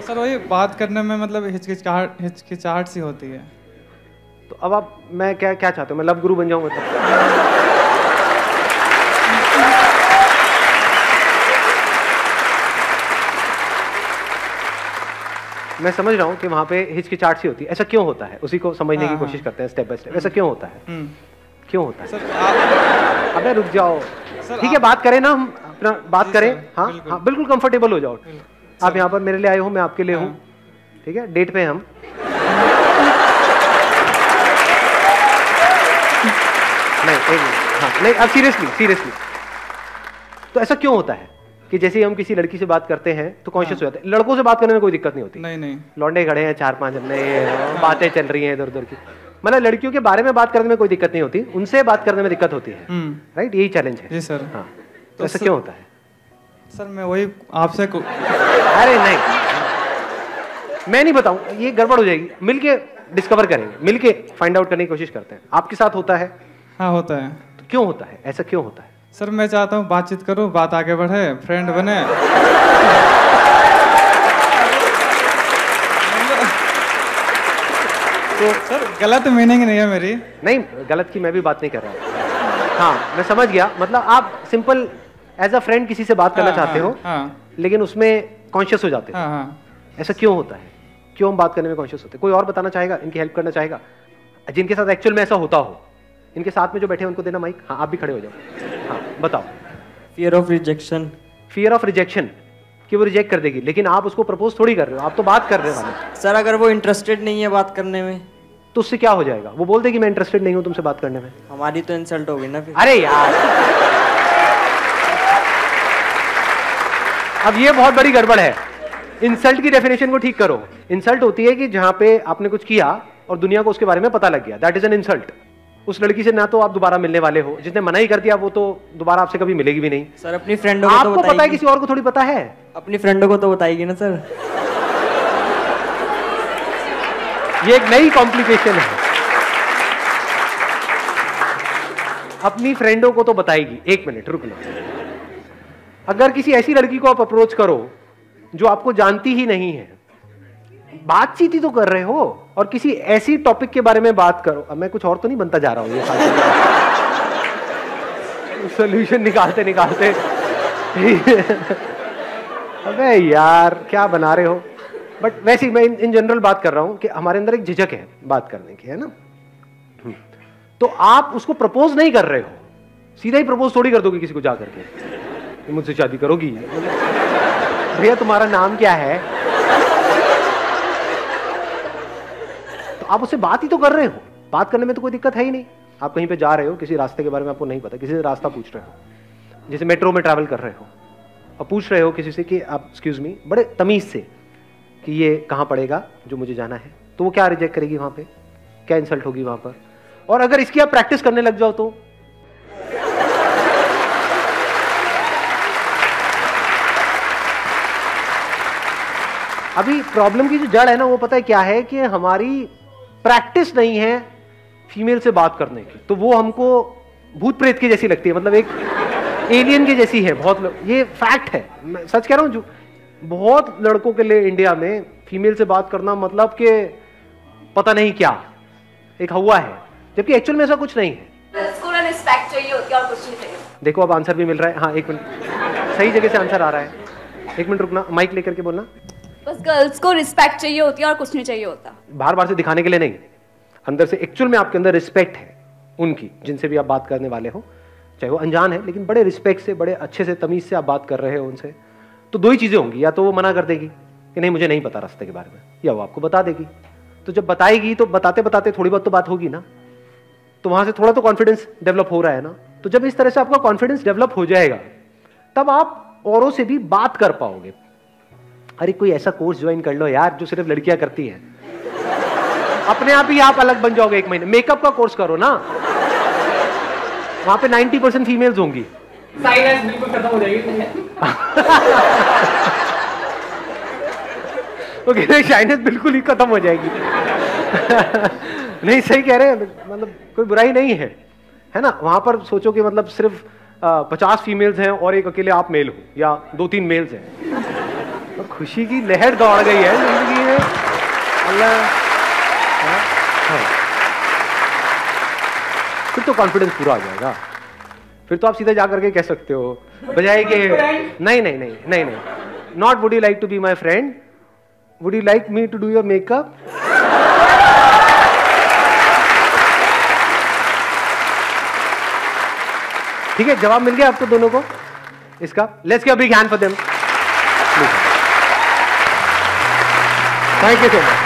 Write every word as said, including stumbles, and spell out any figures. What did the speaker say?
Sir वही बात करने में मतलब हिचकिचाहट हिचकिचाहट सी होती है। तो अब आप मैं क्या क्या चाहते हो, मैं लव गुरु बन जाऊं मतलब? मैं समझ रहा हूं कि वहां पे हिचकिचाहट सी होती है, ऐसा क्यों होता है उसी को समझने हाँ, की कोशिश हाँ। करते हैं स्टेप बाय स्टेप। ऐसा क्यों होता है, क्यों होता है? सर आप अबे रुक जाओ, सर ठीक है बात करें ना, हम अपना बात जी करें। सर, हाँ बिल्कुल। हाँ बिल्कुल कंफर्टेबल हो जाओ। आप यहाँ पर मेरे लिए आए हो, मैं आपके लिए हाँ। हूँ, ठीक है, डेट पे हम। नहीं एक मिनट, हाँ नहीं अब सीरियसली सीरियसली तो ऐसा क्यों होता है कि जैसे ही हम किसी लड़की से बात करते हैं तो कॉन्शियस हो जाते हैं? लड़कों से बात करने में कोई दिक्कत नहीं होती। नहीं नहीं लौंडे खड़े हैं चार पांच, हमने बातें चल रही हैं इधर उधर की, मतलब लड़कियों के बारे में बात करने में कोई दिक्कत नहीं होती, उनसे बात करने में दिक्कत होती है, राइट? यही चैलेंज है। जी सर। हाँ तो तो ऐसा सर- क्यों होता है? सर मैं वही आपसे को... अरे नहीं, मैं नहीं बताऊं, ये गड़बड़ हो जाएगी, मिलके डिस्कवर करेंगे, मिलके फाइंड आउट करने की कोशिश करते हैं। आपके साथ होता है? हाँ होता है। तो क्यों होता है, ऐसा क्यों होता है? सर मैं चाहता हूँ बातचीत करूँ, बात आगे बढ़े, फ्रेंड बने। तो सर गलत मीनिंग नहीं है मेरी। नहीं गलत की मैं भी बात नहीं कर रहा। हाँ मैं समझ गया, मतलब आप सिंपल एज अ फ्रेंड किसी से बात करना हाँ, चाहते हाँ, हो, हाँ, लेकिन उसमें कॉन्शियस हो जाते हो। हाँ, हाँ। ऐसा क्यों होता है, क्यों हम बात करने में कॉन्शियस होते हैं? कोई और बताना चाहेगा, इनकी हेल्प करना चाहेगा, जिनके साथ एक्चुअल में ऐसा होता हो? इनके साथ में जो बैठे हैं उनको देना माइक। हाँ आप भी खड़े हो जाओ। हाँ बताओ। Fear of rejection. Fear of rejection, कि वो रिजेक्ट कर देगी, लेकिन आप उसको प्रपोज थोड़ी कर रहे हो, आप तो बात कर रहे हो। सर अगर वो इंटरेस्टेड नहीं है बात करने में तो उससे क्या हो जाएगा? वो बोल देगी मैं इंटरेस्टेड नहीं हूं तुमसे बात करने में, हमारी तो इंसल्ट होगी ना फिर। अरे यार अब ये बहुत बड़ी गड़बड़ है। इंसल्ट की डेफिनेशन को ठीक करो। इंसल्ट होती है कि जहां पे आपने कुछ किया और दुनिया को उसके बारे में पता लग गया, दैट इज एन इंसल्ट। उस लड़की से ना तो आप दोबारा मिलने वाले हो, जिसने मना ही कर दिया वो तो दोबारा आपसे कभी मिलेगी भी नहीं। सर अपनी फ्रेंडों को तो आपको बताएगी। पता है, किसी और को थोड़ी पता है। अपनी फ्रेंडों को तो बताएगी ना सर। ये एक नई कॉम्प्लिकेशन है। अपनी फ्रेंडों को तो बताएगी। एक मिनट रुक लो। अगर किसी ऐसी लड़की को आप अप्रोच करो जो आपको जानती ही नहीं है, बातचीत ही तो कर रहे हो, और किसी ऐसी टॉपिक के बारे में बात करो, अब मैं कुछ और तो नहीं बनता जा रहा हूं ये सोल्यूशन निकालते निकालते अबे यार क्या बना रहे हो। बट वैसे ही मैं इन जनरल बात कर रहा हूं कि हमारे अंदर एक झिझक है बात करने की, है ना? तो आप उसको प्रपोज नहीं कर रहे हो, सीधा ही प्रपोज थोड़ी कर दोगे किसी को जाकर के मुझसे शादी करोगी, भैया तुम्हारा नाम क्या है, तो आप उससे बात ही तो कर रहे हो। बात करने में तो कोई दिक्कत है ही नहीं। आप कहीं पे जा रहे हो, किसी रास्ते के बारे में आपको नहीं पता, किसी से रास्ता पूछ रहे हो, जैसे मेट्रो में ट्रैवल कर रहे हो और पूछ रहे हो किसी से कि आप एक्सक्यूज मी, बड़े तमीज से, कि ये कहाँ पड़ेगा जो मुझे जाना है, तो वो क्या रिजेक्ट करेगी वहां पे, क्या इंसल्ट होगी वहां पर? और अगर इसकी आप प्रैक्टिस करने लग जाओ तो अभी प्रॉब्लम की जो जड़ है ना, वो पता है क्या है, कि हमारी प्रैक्टिस नहीं है फीमेल से बात करने की, तो वो हमको भूत प्रेत की जैसी लगती है, मतलब एक एलियन की जैसी है। बहुत लोग, ये फैक्ट है, मैं सच कह रहा हूं, जो बहुत लड़कों के लिए इंडिया में फीमेल से बात करना मतलब कि पता नहीं क्या, एक हवा है, जबकि एक्चुअल में ऐसा कुछ नहीं है। उसको ना रिस्पेक्ट चाहिए होती है और कुछ नहीं चाहिए। देखो अब आंसर भी मिल रहा है। हाँ एक मिनट, सही जगह से आंसर आ रहा है। एक मिनट रुकना, माइक लेकर के बोलना। बस गर्ल्स को रिस्पेक्ट चाहिए होती है और कुछ नहीं चाहिए होता। बाहर बाहर से दिखाने के लिए नहीं, अंदर से एक्चुअल में आपके अंदर रिस्पेक्ट है उनकी, जिनसे भी आप बात करने वाले हो, चाहे वो अनजान है, लेकिन बड़े रिस्पेक्ट से, बड़े अच्छे से, तमीज से आप बात कर रहे हो उनसे, तो दो ही चीजें होंगी, या तो वो मना कर देगी कि नहीं मुझे नहीं पता रास्ते के बारे में, या वो आपको बता देगी। तो जब बताएगी तो बताते बताते थोड़ी बहुत तो बात होगी ना, तो वहां से थोड़ा तो कॉन्फिडेंस डेवलप हो रहा है ना। तो जब इस तरह से आपका कॉन्फिडेंस डेवलप हो जाएगा, तब आप औरों से भी बात कर पाओगे। अरे कोई ऐसा कोर्स ज्वाइन कर लो यार जो सिर्फ लड़कियां करती हैं, अपने आप ही आप अलग बन जाओगे। एक महीने मेकअप का कोर्स करो ना, वहां पे नब्बे परसेंट फीमेल्स होंगी। साइलेंस बिल्कुल खत्म हो जाएगी। ओके, शाइनेस बिल्कुल ही खत्म हो जाएगी। नहीं सही कह रहे हैं, मतलब कोई बुराई नहीं है, है ना? वहां पर सोचो कि मतलब सिर्फ पचास फीमेल्स हैं और एक अकेले आप मेल हो, या दो तीन मेल्स हैं, तो खुशी की लहर दौड़ गई है जिंदगी में। अल्लाह, हाँ, हाँ। फिर तो कॉन्फिडेंस पूरा आ जाएगा। फिर तो आप सीधा जा करके कह सकते हो बजाय कि नहीं नहीं नहीं नहीं नहीं not would you like to be my friend, would you like me to do your makeup. ठीक है, जवाब मिल गया आपको दोनों को इसका। Let's give a big hand for them. Thank you so much.